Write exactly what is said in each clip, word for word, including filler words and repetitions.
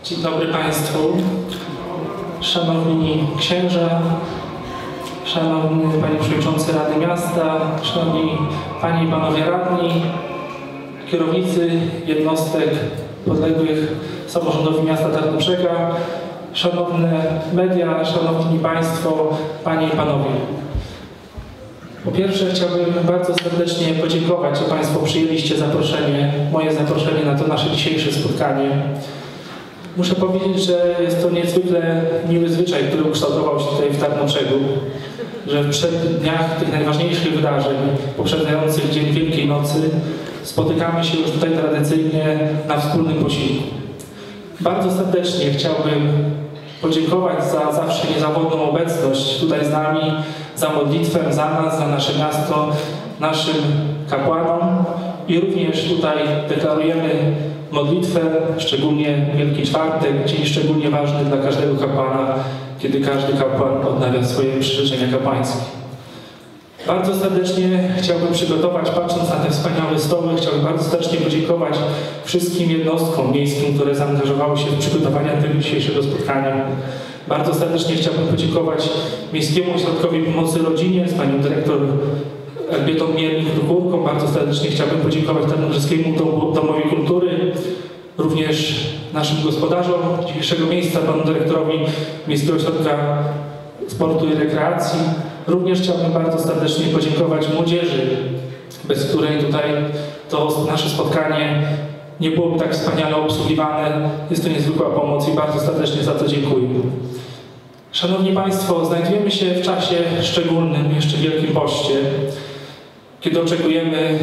Dzień dobry Państwu, Szanowni Księża, Szanowny Panie Przewodniczący Rady Miasta, Szanowni Panie i Panowie Radni, kierownicy jednostek podległych samorządowi miasta Tarnobrzega, szanowne media, szanowni Państwo, Panie i Panowie. Po pierwsze chciałbym bardzo serdecznie podziękować, że Państwo przyjęliście zaproszenie, moje zaproszenie na to nasze dzisiejsze spotkanie. Muszę powiedzieć, że jest to niezwykle miły zwyczaj, który ukształtował się tutaj w Tarnobrzegu, że w przeddniach tych najważniejszych wydarzeń poprzedzających Dzień Wielkiej Nocy spotykamy się już tutaj tradycyjnie na wspólnym posiłku. Bardzo serdecznie chciałbym podziękować za zawsze niezawodną obecność tutaj z nami, za modlitwę, za nas, za nasze miasto, naszym kapłanom i również tutaj deklarujemy modlitwę, szczególnie Wielki Czwartek, dzień szczególnie ważny dla każdego kapłana, kiedy każdy kapłan odnawia swoje przyrzeczenia kapłańskie. Bardzo serdecznie chciałbym przygotować, patrząc na te wspaniałe stoły, chciałbym bardzo serdecznie podziękować wszystkim jednostkom miejskim, które zaangażowały się w przygotowania tego dzisiejszego spotkania. Bardzo serdecznie chciałbym podziękować Miejskiemu Ośrodkowi Pomocy Rodzinie z panią dyrektor Elżbietą Miernik-Dukórką. Bardzo serdecznie chciałbym podziękować Tarnobrzeskiemu Domowi Kultury, również naszym gospodarzom dzisiejszego miejsca, panu dyrektorowi Miejskiego Ośrodka Sportu i Rekreacji. Również chciałbym bardzo serdecznie podziękować młodzieży, bez której tutaj to nasze spotkanie nie byłoby tak wspaniale obsługiwane. Jest to niezwykła pomoc i bardzo serdecznie za to dziękuję. Szanowni Państwo, znajdujemy się w czasie szczególnym, jeszcze Wielkim Poście, kiedy oczekujemy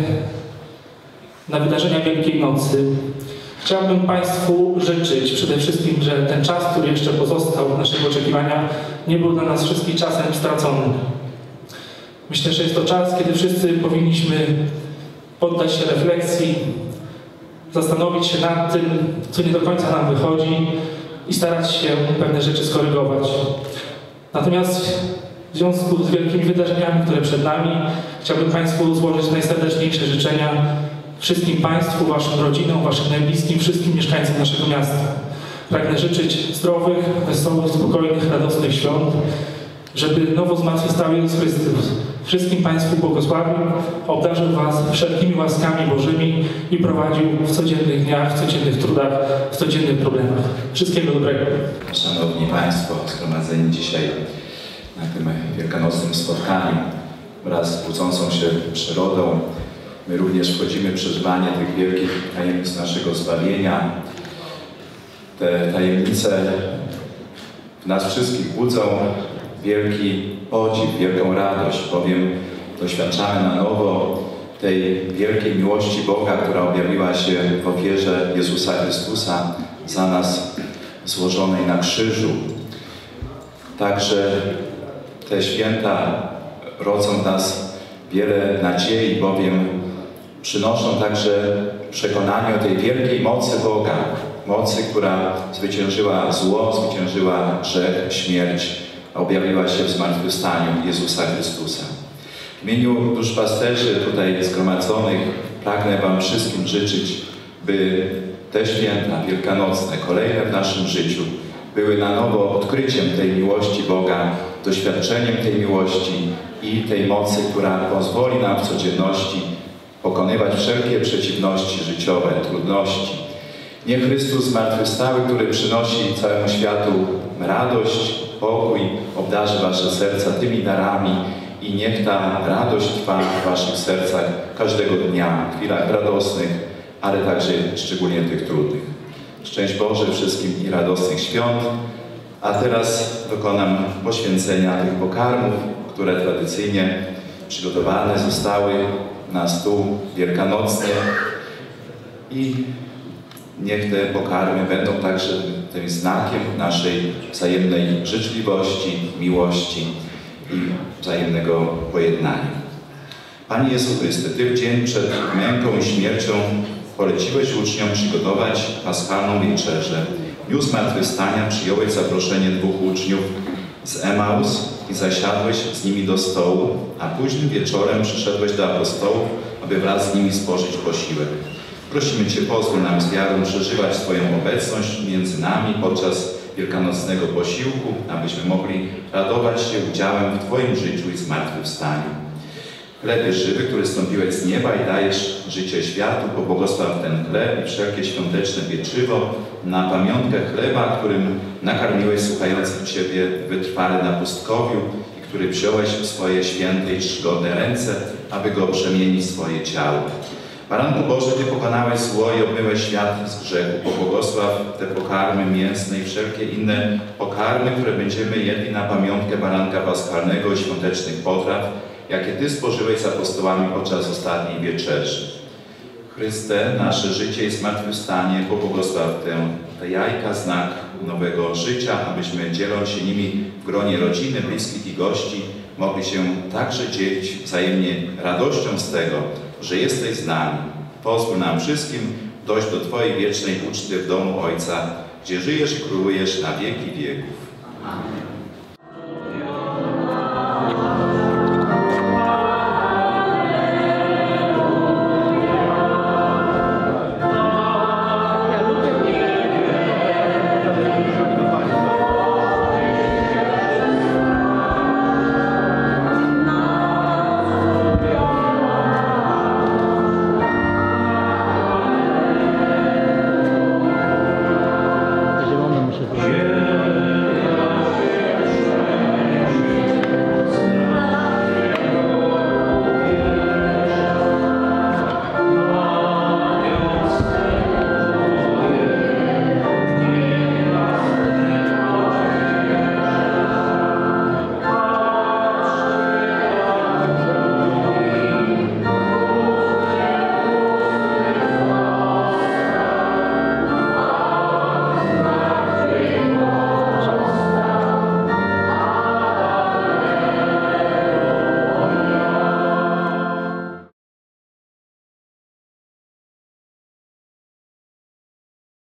na wydarzenia Wielkiej Nocy. Chciałbym Państwu życzyć przede wszystkim, że ten czas, który jeszcze pozostał w naszego oczekiwania, nie był dla nas wszystkich czasem stracony. Myślę, że jest to czas, kiedy wszyscy powinniśmy poddać się refleksji, zastanowić się nad tym, co nie do końca nam wychodzi i starać się pewne rzeczy skorygować. Natomiast w związku z wielkimi wydarzeniami, które przed nami, chciałbym Państwu złożyć najserdeczniejsze życzenia wszystkim Państwu, Waszym rodzinom, Waszym najbliskim, wszystkim mieszkańcom naszego miasta. Pragnę życzyć zdrowych, wesołych, spokojnych, radosnych świąt, żeby nowo zmartwychwstały Jezus Chrystus wszystkim Państwu błogosławił, obdarzył Was wszelkimi łaskami Bożymi i prowadził w codziennych dniach, w codziennych trudach, w codziennych problemach. Wszystkiego dobrego. Szanowni Państwo, zgromadzeni dzisiaj na tym wielkanocnym spotkaniu wraz z budzącą się przyrodą, my również wchodzimy w przeżywanie tych wielkich tajemnic naszego zbawienia. Te tajemnice w nas wszystkich budzą wielki podziw, wielką radość, bowiem doświadczamy na nowo tej wielkiej miłości Boga, która objawiła się w ofierze Jezusa Chrystusa za nas złożonej na krzyżu. Także te święta rodzą w nas wiele nadziei, bowiem przynoszą także przekonanie o tej wielkiej mocy Boga, mocy, która zwyciężyła zło, zwyciężyła grzech, śmierć, a objawiła się w zmartwychwstaniu Jezusa Chrystusa. W imieniu duszpasterzy tutaj zgromadzonych pragnę Wam wszystkim życzyć, by te święta wielkanocne, kolejne w naszym życiu, były na nowo odkryciem tej miłości Boga, doświadczeniem tej miłości i tej mocy, która pozwoli nam w codzienności pokonywać wszelkie przeciwności życiowe, trudności. Niech Chrystus zmartwychwstały, który przynosi całemu światu radość, pokój, obdarzy Wasze serca tymi darami i niech ta radość trwa w Waszych sercach każdego dnia, w chwilach radosnych, ale także szczególnie tych trudnych. Szczęść Boże wszystkim i radosnych świąt. A teraz dokonam poświęcenia tych pokarmów, które tradycyjnie przygotowane zostały na stół wielkanocny i niech te pokarmy będą także tym znakiem naszej wzajemnej życzliwości, miłości i wzajemnego pojednania. Panie Jezu Chryste, Ty w dzień przed męką i śmiercią poleciłeś uczniom przygotować paschalną wieczerzę. W dniu zmartwychwstania przyjąłeś zaproszenie dwóch uczniów z Emaus i zasiadłeś z nimi do stołu, a późnym wieczorem przyszedłeś do apostołów, aby wraz z nimi spożyć posiłek. Prosimy Cię, pozwól nam z wiarą przeżywać Twoją obecność między nami podczas wielkanocnego posiłku, abyśmy mogli radować się udziałem w Twoim życiu i zmartwychwstaniu. Chlebie żywy, który stąpiłeś z nieba i dajesz życie światu, pobłogosław ten chleb i wszelkie świąteczne pieczywo na pamiątkę chleba, którym nakarmiłeś słuchających Ciebie wytrwale na pustkowiu i który wziąłeś w swoje święte i czcigodne ręce, aby go przemienić w swoje ciało. Baranku Boży, Ty pokonałeś zło i obmyłeś świat z grzechu. Pobłogosław te pokarmy mięsne i wszelkie inne pokarmy, które będziemy jedli na pamiątkę Baranka Paschalnego i świątecznych potraw, jakie Ty spożyłeś z apostołami podczas ostatniej wieczerzy. Chryste, nasze życie i zmartwychwstanie, pobłogosław te, te jajka, znak nowego życia, abyśmy dzieląc się nimi w gronie rodziny, bliskich i gości, mogli się także dzielić wzajemnie radością z tego, że jesteś z nami. Pozwól nam wszystkim dojść do Twojej wiecznej uczty w domu Ojca, gdzie żyjesz i królujesz na wieki wieków. Amen.